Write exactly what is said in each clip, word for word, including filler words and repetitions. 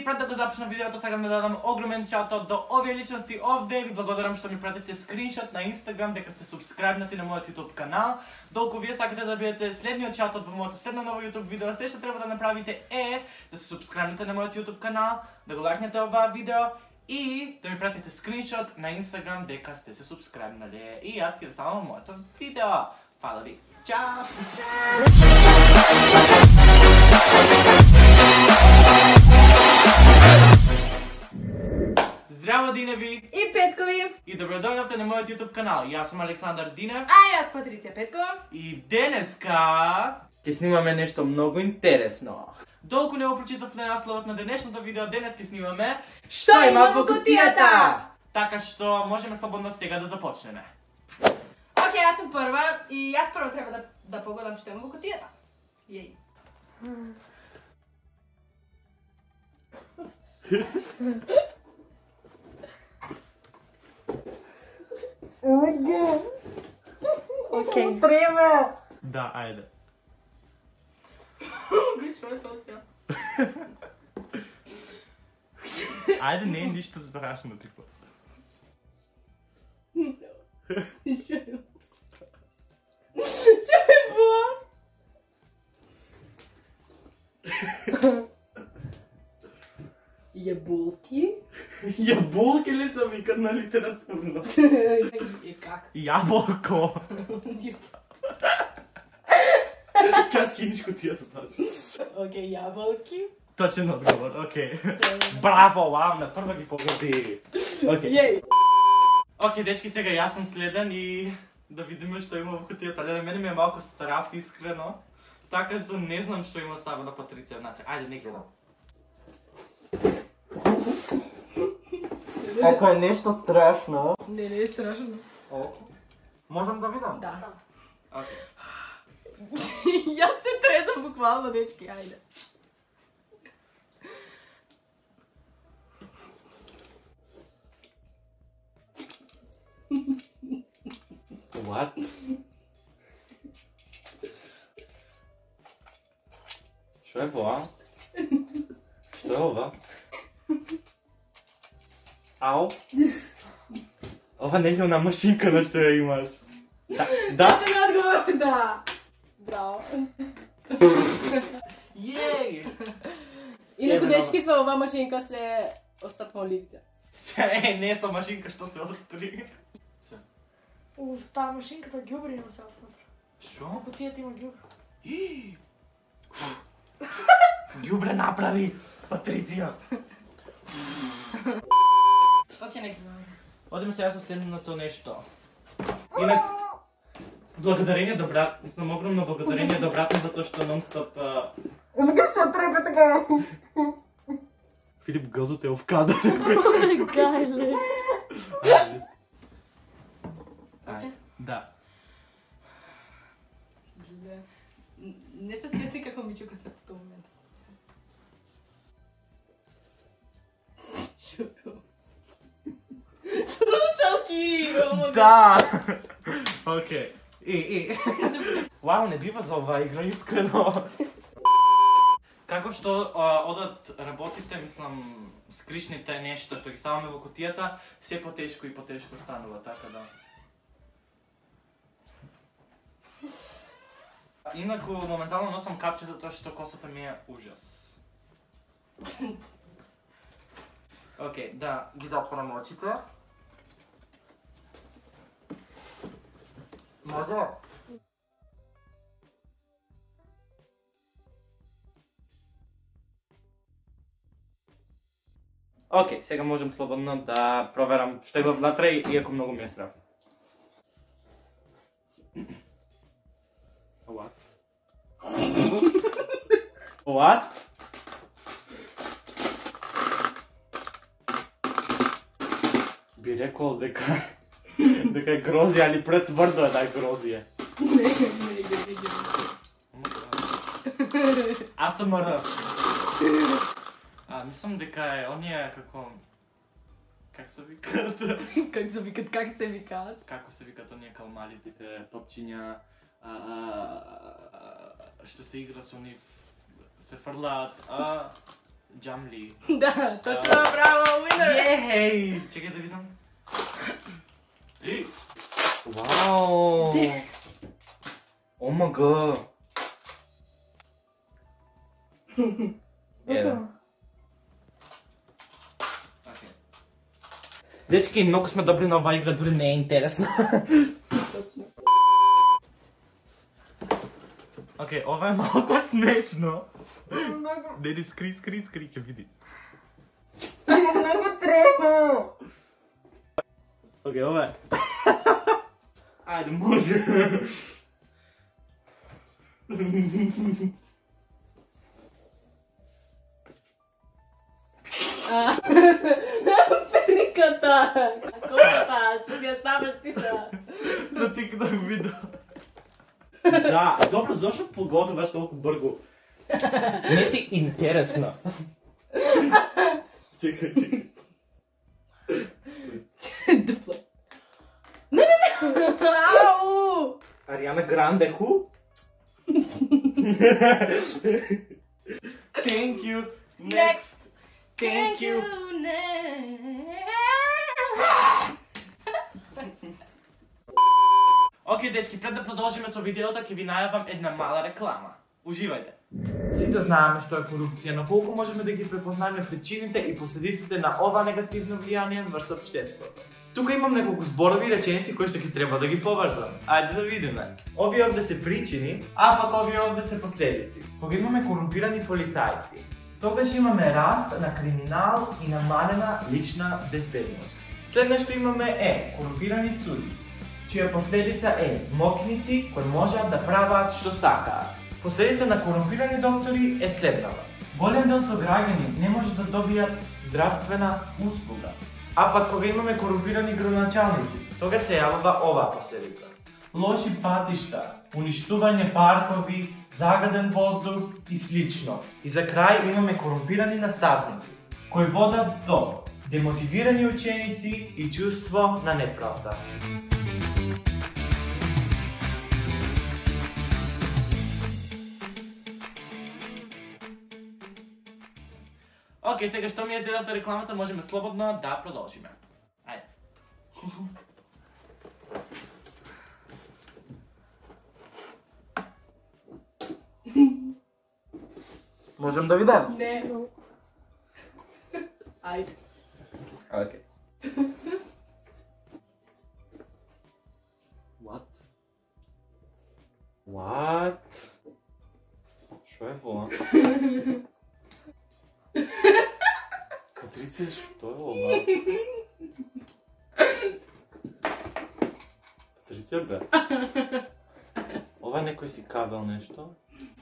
пред да го започна видеото, сакам да дадам огромен чаут до овие личности овде. Ви благодарам што ми пративте скриншот на Instagram дека сте субскрайбнати на мојот YouTube канал. Доколку вие сакате да бидете следниот чаут во моето следно ново YouTube видео, се што треба да направите е да се субскрайбнете на мојот YouTube канал, да го лајкнете оваа видео и да ми пратите скриншот на Instagram дека сте се субскрайбнали. И јас ќе оставам моето видео. Фала ви. Чао! Здраво, Диневи! И Петкови! И добро дојдовте на мојот YouTube канал. Јас сум Александар Динев. А јас Патриција Петкова. И денеска ќе снимаме нешто многу интересно. Долку не го прочитавте насловот на денешното видео, денес ќе снимаме Што има во кутијата? Така што можеме слободно сега да започнеме. Океј, јас сум прва и јас прво треба да, да погодам што има во кутијата. Јеј. Океј. Треба. Да, ајде. Ајде, не е ништо страшно, типа. Што е во? Јаболки? Јаболки ли се викат на литературно? И как? Јаболко. Кај скиниш кутијата тази? Океј, јаболки. Точен одговор, окей. Браво, вау, на прва ги погоди. Окей. Јеј. Окей, дечки, сега јас сум следен и да видиме што има во кутијата. Леле, мене ми е малку страф, искрено. Така што не знам што има оставено Патриција внатре. Ајде, не гледам. Ако е нешто страшно... Не, не е страшно. Можам да видам? Да. Окей. Јас се трезам буквално, дечки, ајде. What? Што е ова? Што е ова? Ау? Ова не е она машинка на што ја имаш. Да, да? Точен одговор, да. Браво. Јеј! Инаку, дечки, со ова машинка се остапмо лице. Е, не со машинка што се отстри. Уф, таа машинката ѓубри има се внатре. Шо? Во кутијата има ѓубри. Ѓубре направи Патриција. Океј, нека. Одиме сега со следното нешто. Инак, благодарение до брат, мислам огромно благодарение до брат ми затоа што нон-стоп... Вика што треба така? Филип Гозот е в кадар. Гајле. Ајде. Да. Не сте свесни како ми чука срцето во момент. Слушалки! Да! Океј. И, и. Вау, не бива за оваа игра, искрено. Како што а, одат работите, мислам, скришните нешто што ги ставаме во кутијата, се потешко и потешко станува, така да. Инаку, моментално носам капче затоа што косата ми е ужас. Океј, да, ги затворам очите. Може? Океј, сега можем слободно да проверам што има внатре, иако многу ми е страв. What? What? Би рекол дека дека е грозија, али претврдо е да е грозија. Не, не, не, не. А С М Р. А, мислам дека е оние како... Как се викаат? Как се викат, как се викаат? Како се викаат оние калмалите топчиња, што се игра со они, се фрлаат, а... Джамли. Да, точно, браво, winner! Ей! Чекай да видам. Вау! Омага! Готово. Дечки, много сме добри на ова игра, дори не е интересна. Точно. Окей, ова е малко смешно. Много. Деди, скри, скри, скри, ке види. Много трудно! Окей, ова е. Айде, може. Периката! Косата! Ще си я ставаш ти са! За тикнах видео. Да, dobro, zašto pogodovaš toliko brgo? Nisi interesna. Čekaj, čekaj. Duplo. Ne, ne, ne! Au! Ariana Grande, who? Thank you. Next! Thank you. Окей, дечки, пред да продължим со видеото, ќе ви најавам една мала реклама. Уживајте! Сите знаеме што е корупција, но колку можеме да ги препознаеме причините и последиците на ова негативно влијание врз општеството? Тука имам неколку зборови и реченици кои што ќе треба да ги поврзам. Ајде да видиме. Овие овде се причини, а пак овие овде се последици. Кога имаме корумпирани полицајци, тогаш имаме раст на криминал и намалена лична безбедност. След нешто имаме е корумпирани суди, чија последица е мокници кои можат да прават што сакаат. Последица на корумпирани доктори е следнава. Голем дел со граѓани не може да добијат здравствена услуга. А пак кога имаме корумпирани градоначалници, тога се јавува оваа последица. Лоши патишта, уништување паркови, загаден воздух и слично. И за крај имаме корумпирани наставници, кои водат до демотивирани ученици и чувство на неправда. Окей, сега што ми ја зедавте рекламата, можеме слободно да продолжиме. Ајде. Можем да видам? Не. Ајде. Окей. What? What? Шо е ова? Патриция, што е ова? Патриция, бе. Ова е некој си кабел нешто?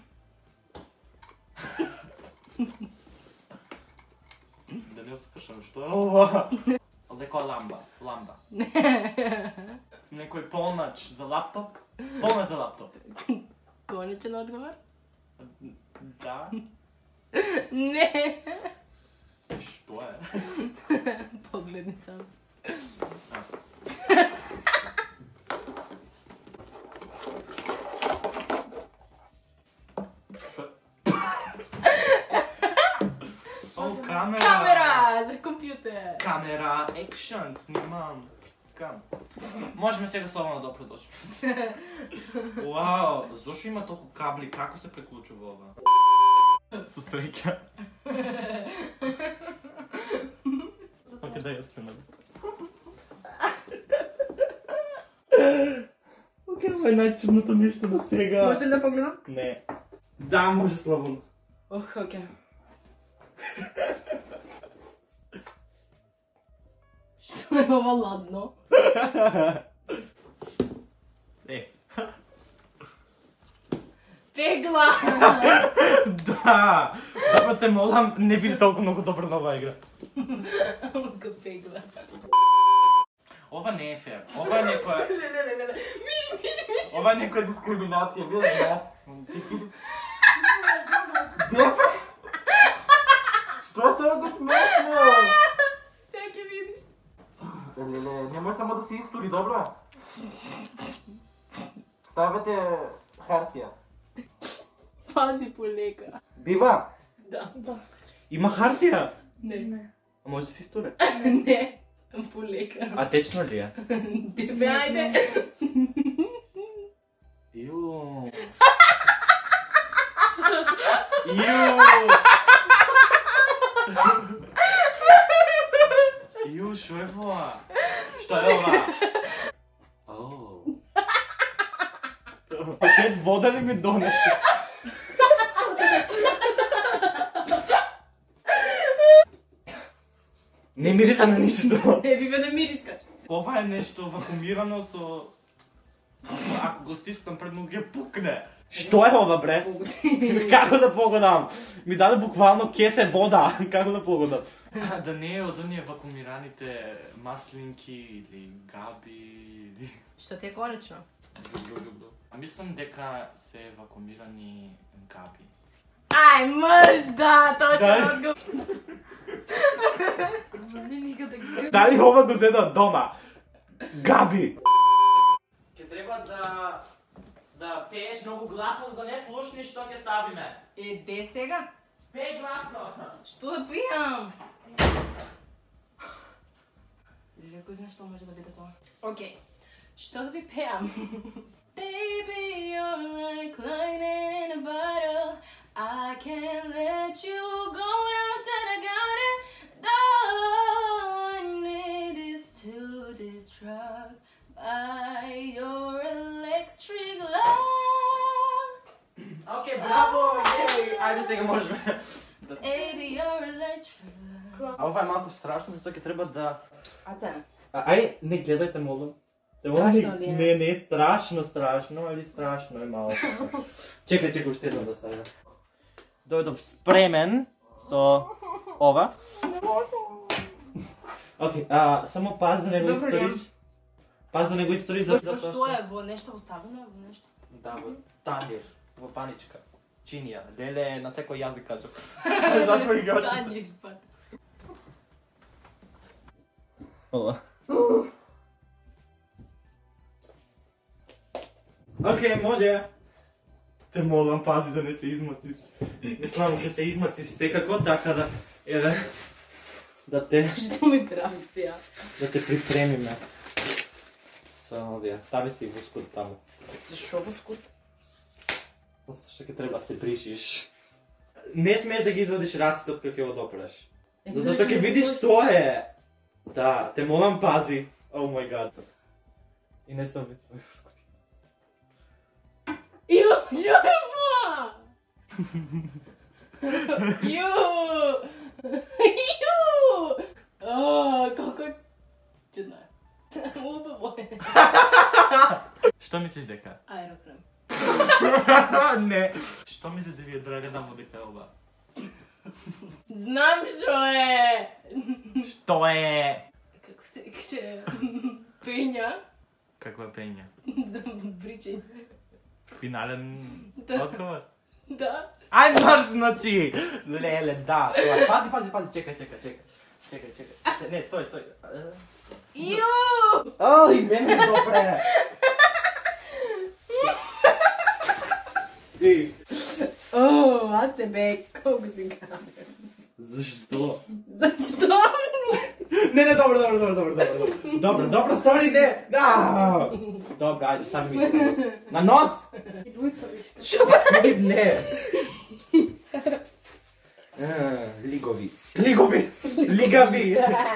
Да не скршам, што е ова? Некоја ламба, ламба. Некој полнач за лаптоп? Полнач за лаптоп. Конечен одговор? Да. Не. Што е? Погледни сам. О, камера! Камера за компјутер. Камера, екшн, снимам, прскам. Можеме сега слободно да продолжиме. Вау, зошто има толку кабли, како се преклучува ова? Со среќа. Окей, дај ја спремам. Окей, ова е најчудното нешто до сега. Може да погледам? Не. Да, може слободно. Ох, окей. Што е ова ладно? Е. Пегла! Да! Добро те молам, не биде толку многу добро на оваа игра. Ка пегла. Ова не е фер. Ова е некоја... Не, не, не, не, не. Миш, миш, миш. Ова е некоја дискриминација, видиш да? Ти Филип... Депе? Што е толку смешно? Сега ќе видиш. Леле, немој само да се истори, добро? Ставете хартија. Пази полека. Бива? Да. Да. Има хартия! Не. Не. А може да си студент? Не. Полека. А течно ли е? Тебе, айде. Иу. Иу. Иу, шо е ова? Што е ова? Оу. Пакет вода ли ми донесе? Не мириса на ништо. Не бива да мирискаш. Ова е нешто вакуумирано со... Ако го стискам пред ноги, ќе пукне. Што е ова, бре? Како да погодам? Ми даде буквално кесе вода. Како да погодам? Да не е од оние вакуумираните маслинки или габи или... Што ти е конечно? А мислам дека се вакуумирани габи. Ај, мъж, да, точно Да. одговор. Не никаде ги. Дали ова го зеда од дома? Габи! Ке треба да... да пееш многу гласно, за да не слушнеш што ќе ставиме. Е, де сега? Пеј гласно! Што да пијам? Леко знаеш што може да биде тоа. Океј. Што да ви пеам? Baby, you're like lightning in a bottle. I can't let you go out that I got it. All I need is to distract by your electric love. Окей, браво! Ей, ајде сега можеме. Baby, your electric love. А ова е малку страшно, затоа ќе треба да... А цена? Ај, не гледајте, молам. Се молам, не, Страшно ли е? не, не е страшно, страшно, али страшно е малку. Чекај, чекај, уште едно да ставя. Дојдов спремен со ова. Океј, а само пази да не го Добро, историш. Пази да не го историш за Во што е? Во нешто оставено е? Во нешто? Да, во танир, во паничка. Чинија, деле на секој јазик кажам. Затвори ги очите. Танир, па. Ова. Океј, може. Те молам, пази да не се измациш. Мислам, ќе се измациш секако, така да... Еве... Да те... Што ми правиш ти, да те припремиме. Со овие. Стави си вускот таму. Зашо вускот? Зашто ќе треба да се бришиш. Не смееш да ги извадиш раците од кога ќе го допреш. Зашто ќе видиш што е. Да, те молам, пази. О мој гад. И не се обис твој вускот. Ју, што е ова? Ју! Ју! О, колко... Чудно е. Убаво е. Што мислиш дека? Аероплан. Не. Што мислиш да ви е драга да му дека е ова? Знам што е! Што е? Како се викаше? Пења Какво е пење? за бричење. Финален Да. одговор? Да. Ај марш, значи! Леле, да. Тоа. Пази, пази, пази, чекај, чекај, чекај. Чекај, чекај. Не, стој, стој. Ју! Ај, мене ми добре. Ей, О, а тебе, колко си гаден. зашто? Зашто? Не, не, добро, добро, добро, добро, добро. Добро, добро, сори, не. Да. Добро, ајде, стави ми на нос. На нос? И двојца виште. Не, не. А, Лигови. Лигови. Лигави.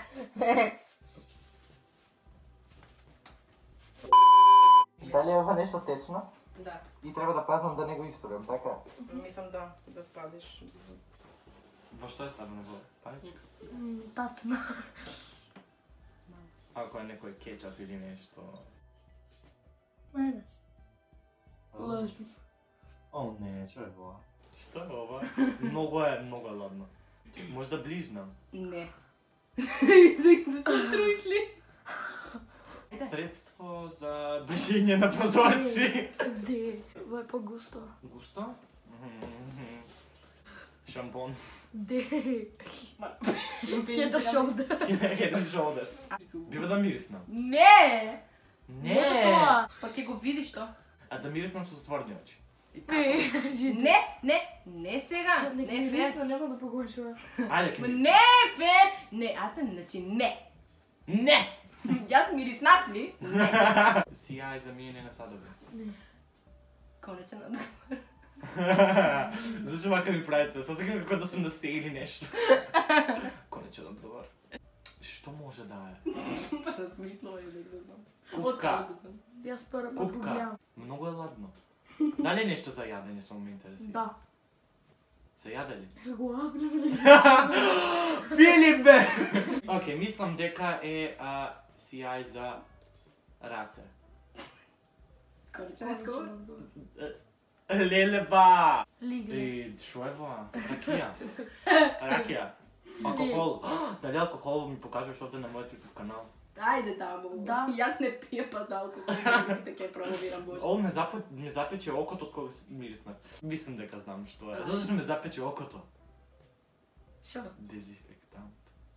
Дали е ова нешто течно? Да, И треба да пазвам да не го испорам, така? мислам да, да пазиш. Во што е ставено во паничка? Тацна. Ако е некој кетчап или нешто... Мајонез. Лажно. О, не, што е ова? Што е ова? Многу е, многу е ладно. Може да ближнам. Не. Искам да се трушли. Средство за ближење на прозорци. Де, ова е по-густо. Густо? Мгм. Шампон. Де, Head head and shoulder. Head and shoulders. Бива да мириснам. Не! Не! Тоа. Па ќе го видиш то. А да мириснам со затворени очи. Не, кажи. Не, не, не сега. Не, Не е не, фер. не, няма да погубиш това. Айде, Ма Кирис. не е фер. Не, аз съм, значи не. Не! Аз мириснав ли? Сияй за миене на садове. Не. Конечен отговор. Защо мака ми правите? Сега сега како да съм на се или нещо. Конечен отговор. Що може да е? Размислила и да го знам. Купка. И аз първо Купка. погледам. Много е ладно. Дали нещо за ядене само ме интересира? Да. За ядели? Го апнем. Филип бе! Окей, мислам дека е а, сияј за раце. Конечен отговор. Леле ба! Лигре. И шо е това? Ракија. Ракија. Алкохол. Дали алкохол ми покажеш овде на мојот YouTube канал? Айде тамо. Да. И аз не пия па за алкохол. Така е промовирам Боже. Ол ме, запе, ме запече окото од кога мириснав. Мислам дека знам што е. Зашто ме запече окото? Шо? Дезинфектант.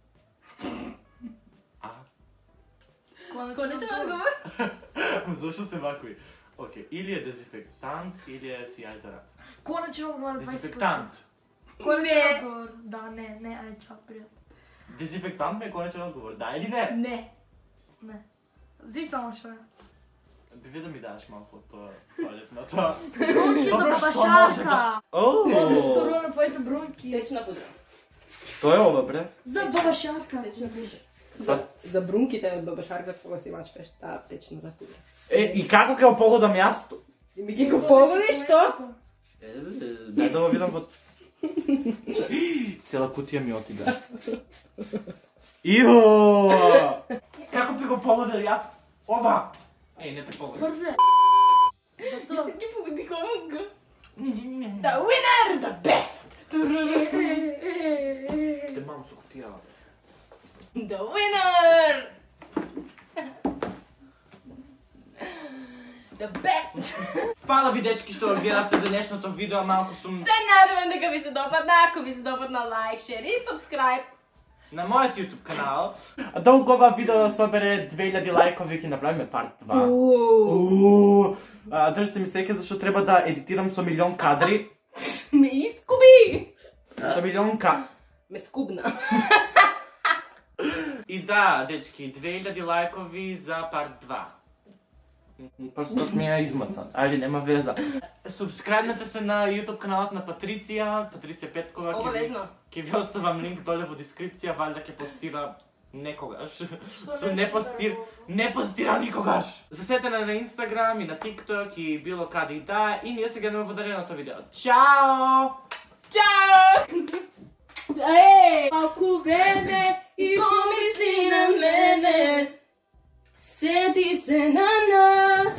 А? Конечен отговор. Зашто се вакви? Окей, или е дезинфектант, или е сияј за раце. Конечен отговор. Дезинфектант. Конечен отговор. Да, не, не, ай, чак, приятно. Дезинфектант ме е конечен отговор, да или не? Не. Не. Зи само шо е. Би да ми даш малко од тоа палетната. Брунки за Добро, што може бабашарка. да- Това да струва на твоите брунки. Течна пудра. Што е ова, бре? За бабашарка. Течна пудра. За, за брунките од бабашарка кога си мачкаш таа течната пудра. Е, и како ќе го погодам јас? И ми ги го погодиш што? Е, дај да го видам во... Цела кутија ми отиде. Ио! Како би го погодил јас? Ова! Еј, не те погоди. Бързе. И си ги погоди хомога. The winner, the best. Те мам со кутија. The winner. The best. Фала ви, дечки, што го гледавте денешното видео, малку сум Се надевам дека ви се допадна, ако ви се допадна лайк, шер и subscribe. на мојот YouTube канал. А долго ова видео да собере две илјади лајкови, ќе направиме парт два. Ууу. А, држте ми сеќе зашто треба да едитирам со милион кадри. Ме искуби. Со милион ка... Ме скубна. И да, дечки, две илјади лајкови за парт два. Просто ми е измацан, ајде нема веза. Субскрайбнете се на YouTube каналот на Патриција, Патриција Петкова. Ќе ви, Обавезно. ќе ви оставам линк доле во дескрипција, валјда ќе постира некогаш. Со не постир, не постира никогаш. Засетена на Instagram и на TikTok и било каде и да. И ние се гледаме во дареното видео. Чао! Чао! Ей! Малку време и помисли на мене. Сети се на нас.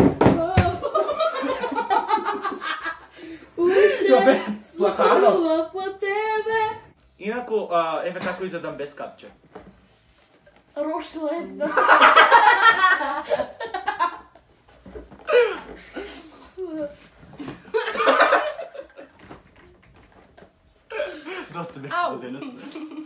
Уште слава по тебе. Инаку, а, еве како изедам без капче. Рошле. Доста беше за денес.